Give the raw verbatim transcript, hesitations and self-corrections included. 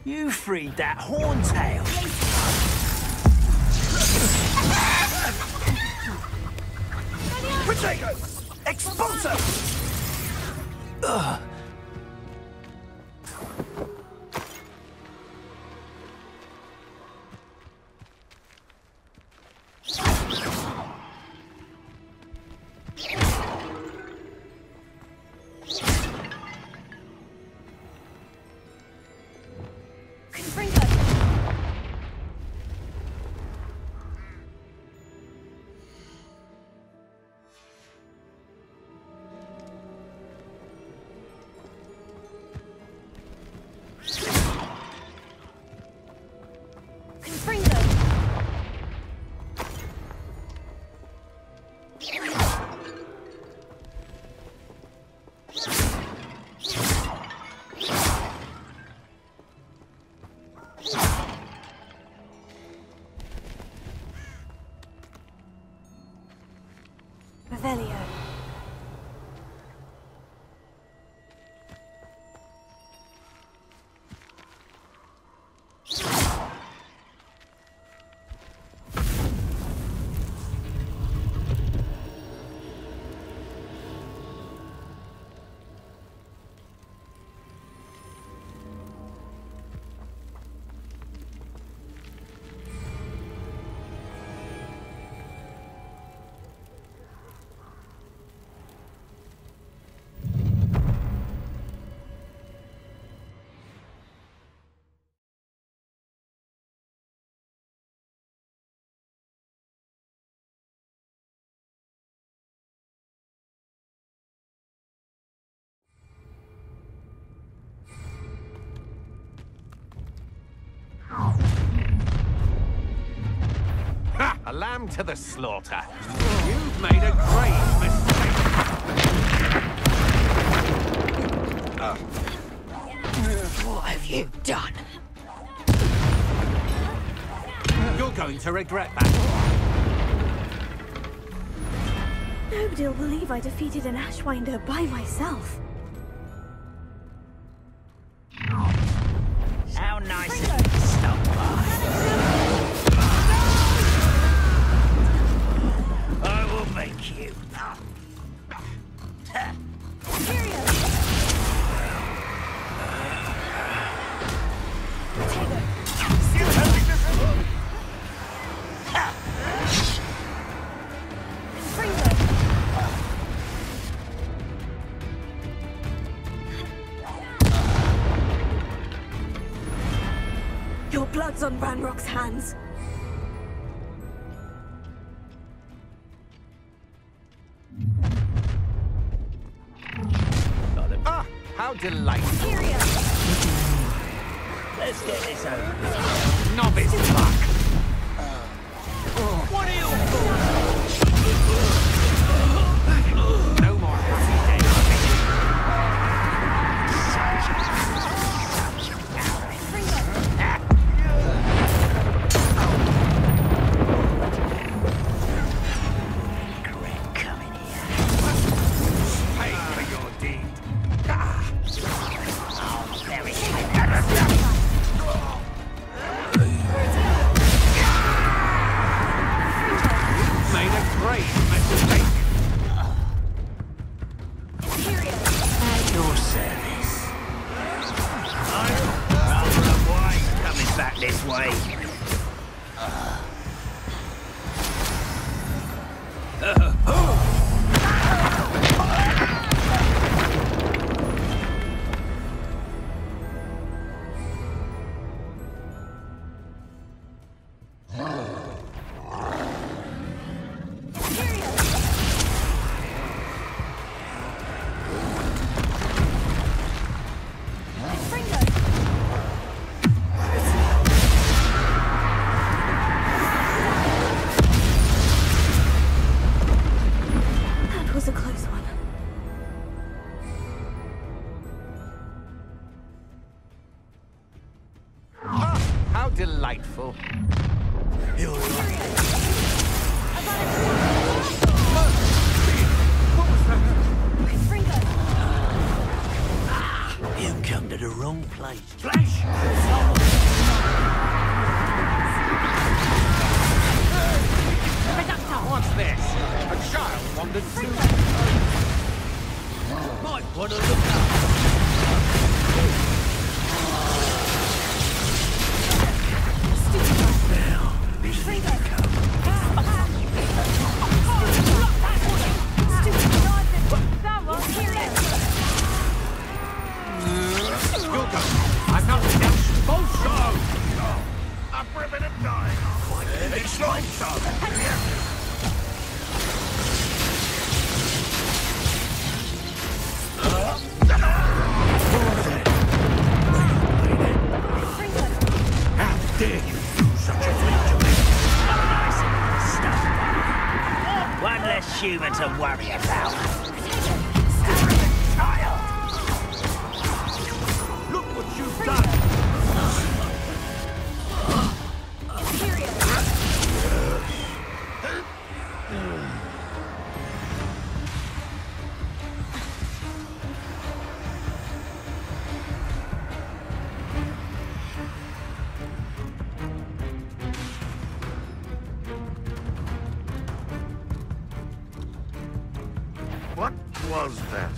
You freed that horntail. Protego! Expulso! Ugh. Revelio. Ha! A lamb to the slaughter. You've made a grave mistake. Uh. What have you done? You're going to regret that. Nobody'll believe I defeated an Ashwinder by myself. How nice of you to stop by. I will make you. Your blood's on Ranrock's hands. Ah, how delightful. Let's get this over with. Novice luck. What are you for? No more happy days. Regret coming here. Pay for your deed. Oh, very Made a grave mistake. At your service. I'm rather unwise coming back this way. That was a close one. Ah, how delightful. You're right. What was that? You come under the wrong place. Flash! What's this? A child wandered too. Might want to look up. Now, this thing come. I'm not supposed to. I'm ripping and dying. It's like something. How dare you do such a thing to me? Nice stuff. One less human to worry about. Child! Look what you've done! What was that?